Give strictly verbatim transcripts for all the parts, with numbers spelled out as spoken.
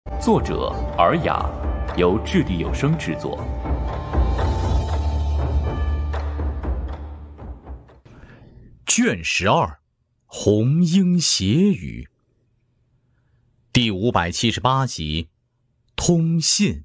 作者尔雅，由掷地有声制作。卷十二，红鹰斜语，第五百七十八集，通信。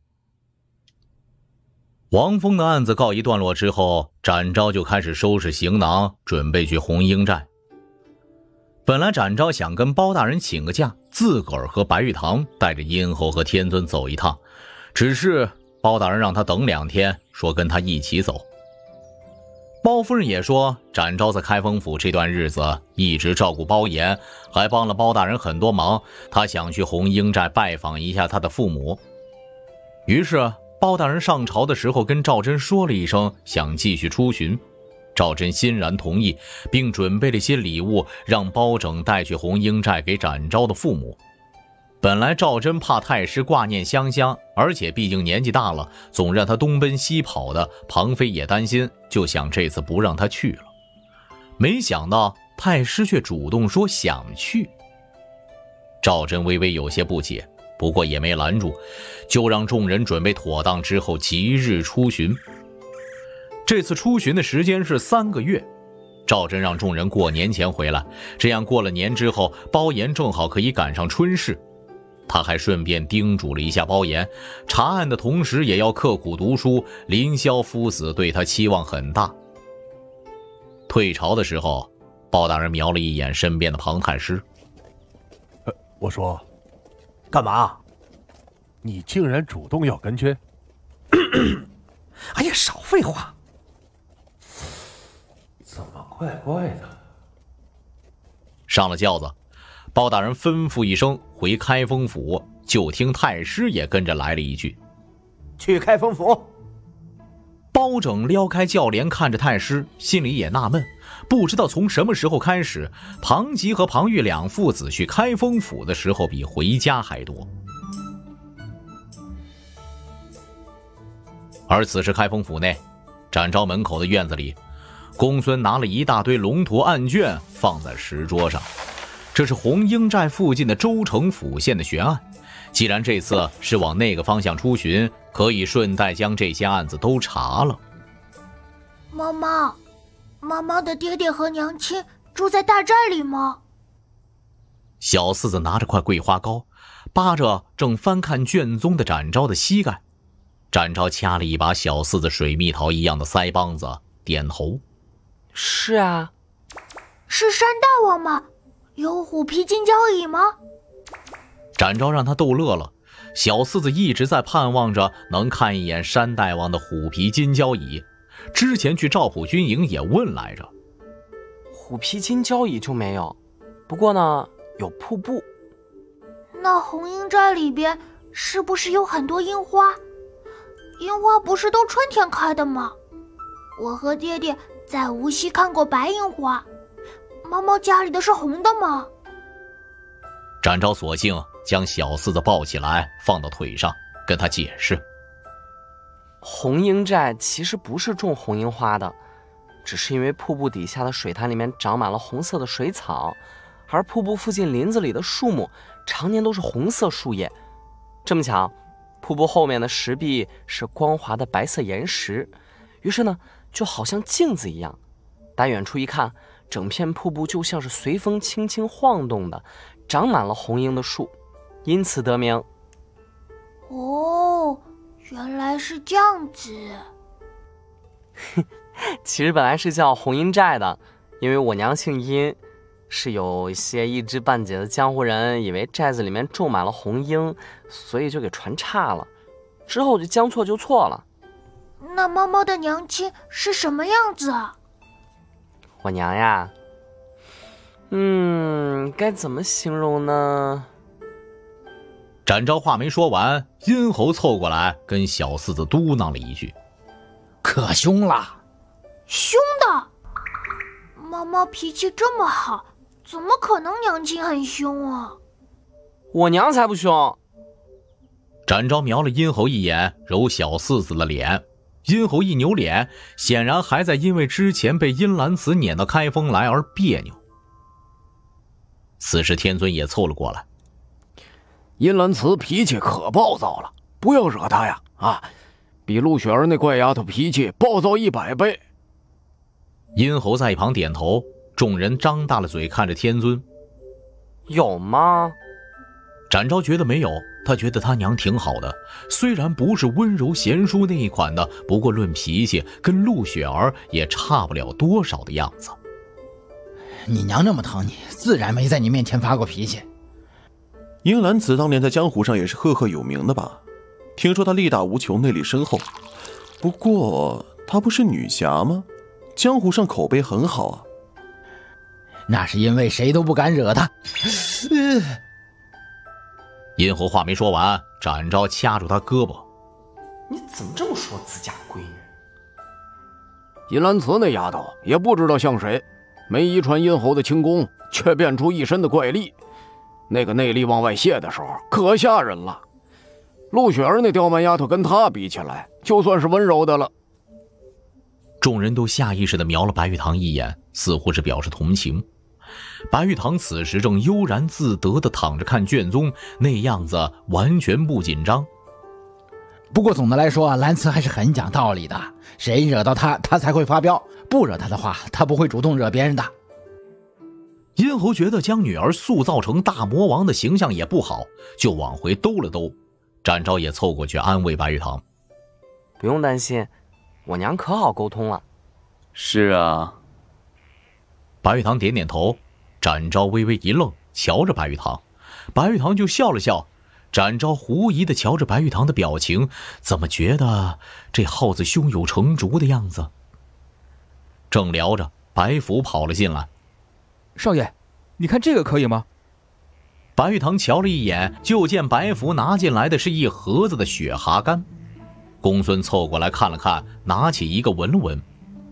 王峰的案子告一段落之后，展昭就开始收拾行囊，准备去红鹰寨。本来展昭想跟包大人请个假，自个儿和白玉堂带着殷侯和天尊走一趟，只是包大人让他等两天，说跟他一起走。包夫人也说，展昭在开封府这段日子一直照顾包延，还帮了包大人很多忙，他想去红鹰寨拜访一下他的父母。于是包大人上朝的时候跟赵祯说了一声，想继续出巡。赵祯欣然同意，并准备了些礼物，让包拯带去红鹰寨给展昭的父母。本来赵祯怕太师挂念香香，而且毕竟年纪大了，总让他东奔西跑的，庞妃也担心，就想这次不让他去了。没想到太师却主动说想去。赵祯微微有些不解，不过也没拦住，就让众人准备妥当之后即日出巡。这次出巡的时间是三个月，赵祯让众人过年前回来，这样过了年之后，包延正好可以赶上春事。他还顺便叮嘱了一下包延，查案的同时也要刻苦读书，凌霄夫子对他期望很大。退朝的时候，包大人瞄了一眼身边的庞太师， 呃，我说干嘛？你竟然主动要跟去？ 哎呀，少废话！ 怎么怪怪的？ 上了轿子，包大人吩咐一声回开封府，就听太师也跟着来了一句：“ 去开封府。” 包拯撩开轿帘看着太师，心里也纳闷，不知道从什么时候开始，庞吉和庞玉两父子去开封府的时候比回家还多。而此时开封府内，展昭门口的院子里，公孙拿了一大堆龙图案卷放在石桌上。这是红鹰寨附近的州城府县的悬案，既然这次是往那个方向出巡，可以顺带将这些案子都查了。 妈妈，妈妈的爹爹和娘亲住在大寨里吗？ 小四子拿着块桂花糕，扒着正翻看卷宗的展昭的膝盖。展昭掐了一把小四子水蜜桃一样的腮帮子，点头：“ 是啊。”“ 是山大王吗？有虎皮金交椅吗？” 展昭让他逗乐了，小四子一直在盼望着能看一眼山大王的虎皮金交椅，之前去赵普军营也问来着。 虎皮金交椅就没有，不过呢，有瀑布。 那红鹰寨里边是不是有很多樱花？樱花不是都春天开的吗？我和爹爹在无锡看过白樱花，妈妈家里的是红的吗？ 展昭索性将小四子抱起来放到腿上，跟他解释： 红鹰寨其实不是种红樱花的，只是因为瀑布底下的水潭里面长满了红色的水草，而瀑布附近林子里的树木常年都是红色树叶。这么巧，瀑布后面的石壁是光滑的白色岩石，于是呢，就好像镜子一样，打远处一看，整片瀑布就像是随风轻轻晃动的，长满了红樱的树，因此得名。 哦，原来是这样子。 其实本来是叫红鹰寨的，因为我娘姓殷，是有一些一知半解的江湖人以为寨子里面种满了红樱，所以就给传岔了，之后就将错就错了。 那妈妈的娘亲是什么样子啊？ 我娘呀，嗯，该怎么形容呢？ 展昭话没说完，殷侯凑过来跟小四子嘟囔了一句：“ 可凶了。” 凶的？妈妈脾气这么好，怎么可能娘亲很凶啊？ 我娘才不凶。 展昭瞄了殷侯一眼，揉小四子的脸。殷侯一扭脸，显然还在因为之前被殷兰慈撵到开封来而别扭。此时天尊也凑了过来：“ 殷兰慈脾气可暴躁了，不要惹她呀！啊，比陆雪儿那怪丫头脾气暴躁一百倍。 殷侯在一旁点头，众人张大了嘴看着天尊。 有吗？ 展昭觉得没有，他觉得他娘挺好的，虽然不是温柔贤淑那一款的，不过论脾气跟陆雪儿也差不了多少的样子。 你娘那么疼你，自然没在你面前发过脾气。 殷兰慈当年在江湖上也是赫赫有名的吧？听说她力大无穷，内力深厚。不过她不是女侠吗？江湖上口碑很好啊。 那是因为谁都不敢惹她。 殷侯话没说完，展昭掐住他胳膊。 你怎么这么说自家闺女？ 殷兰慈那丫头也不知道像谁，没遗传殷侯的轻功，却变出一身的怪力。那个内力往外泄的时候可吓人了。陆雪儿那刁蛮丫头跟她比起来，就算是温柔的了。 众人都下意识地瞄了白玉堂一眼，似乎是表示同情。白玉堂此时正悠然自得地躺着看卷宗，那样子完全不紧张。 不过总的来说，兰慈还是很讲道理的，谁惹到他，他才会发飙，不惹他的话，他不会主动惹别人的。 殷侯觉得将女儿塑造成大魔王的形象也不好，就往回兜了兜。展昭也凑过去安慰白玉堂： 不用担心，我娘可好沟通了。 是啊。 白玉堂点点头，展昭微微一愣，瞧着白玉堂，白玉堂就笑了笑。展昭狐疑地瞧着白玉堂的表情，怎么觉得这耗子胸有成竹的样子？正聊着，白福跑了进来。 少爷，你看这个可以吗？ 白玉堂瞧了一眼，就见白福拿进来的是一盒子的雪蛤干。公孙凑过来看了看，拿起一个闻了闻。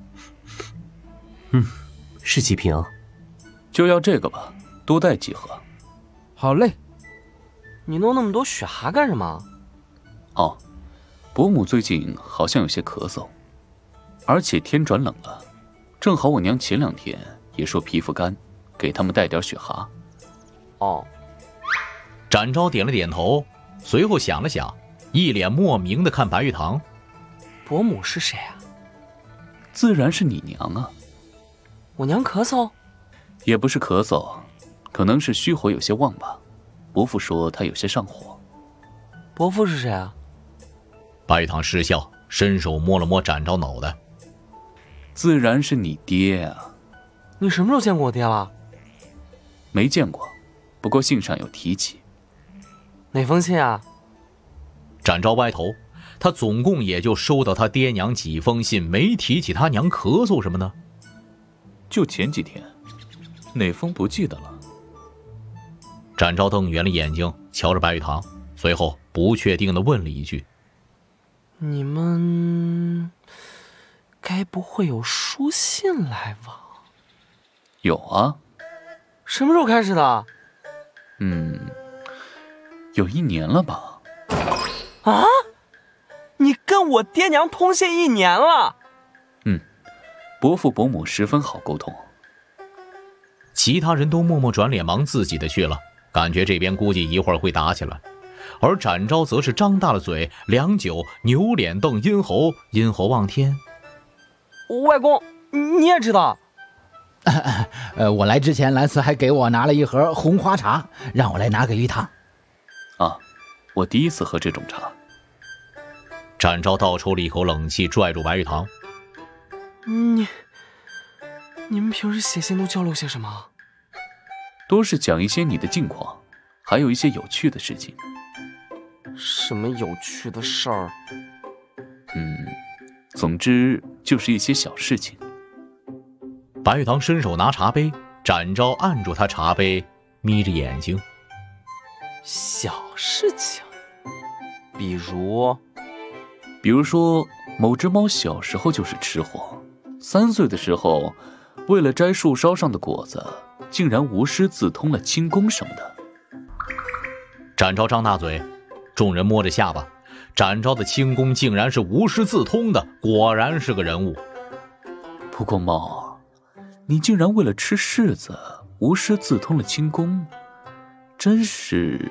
嗯，是几瓶？ 就要这个吧，多带几盒。 好嘞。 你弄那么多雪蛤干什么？ 哦，伯母最近好像有些咳嗽，而且天转冷了，正好我娘前两天也说皮肤干，给他们带点雪蛤。 哦。 展昭点了点头，随后想了想，一脸莫名的看白玉堂。 伯母是谁啊？ 自然是你娘啊。 我娘咳嗽？ 也不是咳嗽，可能是虚火有些旺吧。伯父说他有些上火。 伯父是谁啊？ 白玉堂失笑，伸手摸了摸展昭脑袋。 自然是你爹啊。 你什么时候见过我爹了？ 没见过，不过信上有提起。 哪封信啊？ 展昭歪头，他总共也就收到他爹娘几封信，没提起他娘咳嗽什么的。 就前几天，哪封不记得了。 展昭瞪圆了眼睛，瞧着白玉堂，随后不确定地问了一句： 你们该不会有书信来往？ 有啊。 什么时候开始的？ 嗯，有一年了吧。 啊？你跟我爹娘通信一年了？ 嗯，伯父伯母十分好沟通。 其他人都默默转脸忙自己的去了，感觉这边估计一会儿会打起来。而展昭则是张大了嘴，良久扭脸瞪殷侯，殷侯望天。 外公，你也知道？ 呃，我来之前，兰慈还给我拿了一盒红花茶，让我来拿给玉堂。 啊，我第一次喝这种茶。 展昭倒抽了一口冷气，拽住白玉堂。 你，你们平时写信都交流些什么？ 多是讲一些你的近况，还有一些有趣的事情。 什么有趣的事儿？ 嗯，总之就是一些小事情。 白玉堂伸手拿茶杯，展昭按住他茶杯，眯着眼睛。 小事情，比如， 比如说某只猫小时候就是吃货，三岁的时候，为了摘树梢上的果子，竟然无师自通了轻功什么的。 展昭张大嘴，众人摸着下巴，展昭的轻功竟然是无师自通的，果然是个人物。 不过猫，你竟然为了吃柿子无师自通了轻功，真是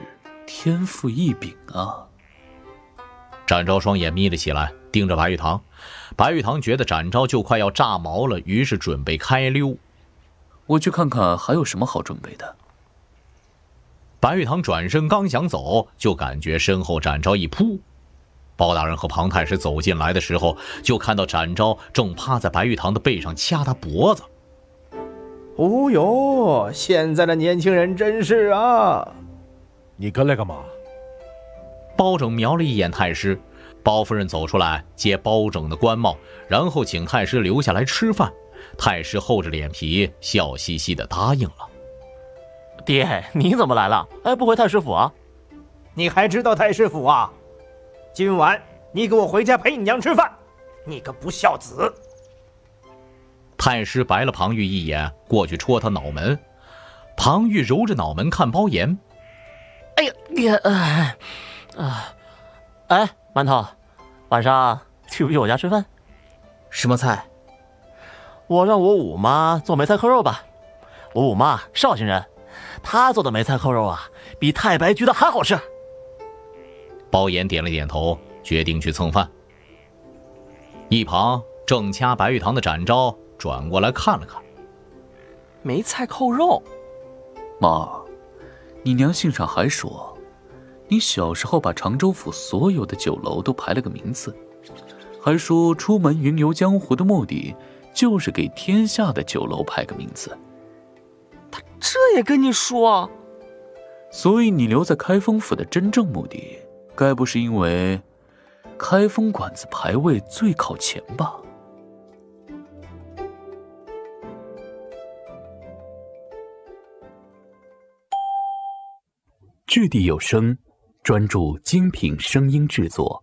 天赋异禀啊！ 展昭双眼眯了起来，盯着白玉堂。白玉堂觉得展昭就快要炸毛了，于是准备开溜。 我去看看还有什么好准备的。 白玉堂转身刚想走，就感觉身后展昭一扑。包大人和庞太师走进来的时候，就看到展昭正趴在白玉堂的背上掐他脖子。 哦哟，现在的年轻人真是啊！ 你跟来干嘛？ 包拯瞄了一眼太师，包夫人走出来接包拯的官帽，然后请太师留下来吃饭。太师厚着脸皮，笑嘻嘻地答应了。 爹，你怎么来了？哎，不回太师府啊？ 你还知道太师府啊？今晚你给我回家陪你娘吃饭，你个不孝子！ 太师白了庞玉一眼，过去戳他脑门。庞玉揉着脑门看包颜。 哎呀，爹，哎，啊，哎，馒头，晚上去不去我家吃饭？ 什么菜？ 我让我五妈做梅菜扣肉吧。我五妈绍兴人，她做的梅菜扣肉啊，比太白焗的还好吃。 包颜点了点头，决定去蹭饭。一旁正掐白玉堂的展昭转过来看了看。 梅菜扣肉？ 妈，你娘信上还说，你小时候把常州府所有的酒楼都排了个名字，还说出门云游江湖的目的就是给天下的酒楼排个名字。 他这也跟你说？ 所以你留在开封府的真正目的，该不是因为开封馆子排位最靠前吧？ 掷地有声，专注精品声音制作，